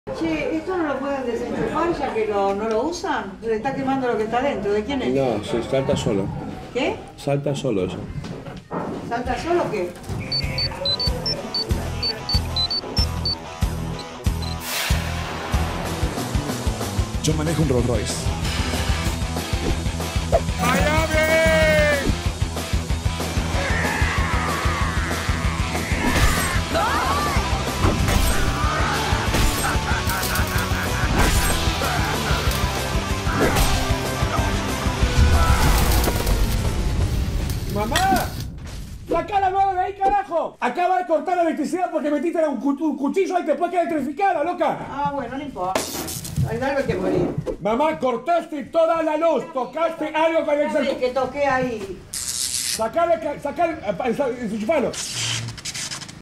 Che, ¿esto no lo pueden desenchufar ya que no lo usan? Se le está quemando lo que está dentro. ¿De quién es? No, se salta solo. ¿Qué? Salta solo eso. ¿Salta solo o qué? Yo manejo un Rolls Royce. ¡Mamá! ¡Saca la mano de ahí, carajo! Acaba de cortar la electricidad porque metiste un cuchillo ahí, te puedes quedar electrificada, loca. Ah, bueno, no importa. Hay algo que morir. Mamá, cortaste toda la luz, tocaste algo con el ¿Qué que toqué ahí? Sacale, enchufalo.